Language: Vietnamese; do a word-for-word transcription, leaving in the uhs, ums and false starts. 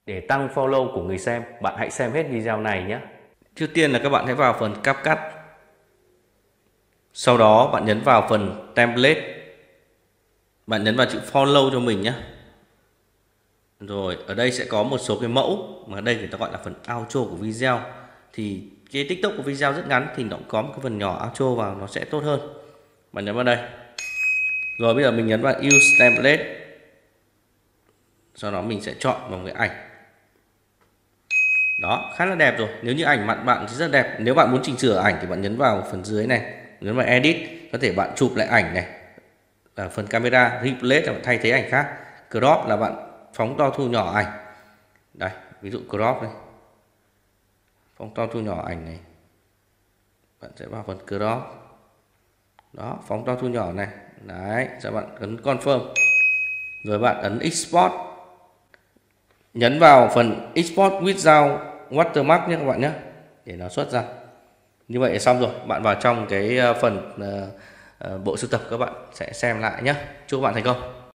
Để tăng follow của người xem, bạn hãy xem hết video này nhé. Trước tiên là các bạn hãy vào phần CapCut. Sau đó bạn nhấn vào phần Template. Bạn nhấn vào chữ follow cho mình nhé. Rồi ở đây sẽ có một số cái mẫu mà ở đây người ta gọi là phần outro của video. Thì cái TikTok của video rất ngắn thì nó cũng có một cái phần nhỏ outro vào, nó sẽ tốt hơn. Bạn nhấn vào đây. Rồi bây giờ mình nhấn vào Use Template. Sau đó mình sẽ chọn một cái ảnh. Đó, khá là đẹp rồi. Nếu như ảnh mặt bạn thì rất đẹp. Nếu bạn muốn chỉnh sửa ảnh thì bạn nhấn vào phần dưới này, nhấn vào Edit, có thể bạn chụp lại ảnh này. Ở phần camera, Replace là bạn thay thế ảnh khác. Crop là bạn phóng to thu nhỏ ảnh. Đây, ví dụ crop này. Phóng to thu nhỏ ảnh này. Bạn sẽ vào phần crop. Đó, phóng to thu nhỏ này. Đấy, sau bạn ấn confirm. Rồi bạn ấn export. Nhấn vào phần export without watermark nhé các bạn nhé, để nó xuất ra. Như vậy là xong rồi. Bạn vào trong cái phần uh, uh, bộ sưu tập các bạn sẽ xem lại nhé. Chúc các bạn thành công.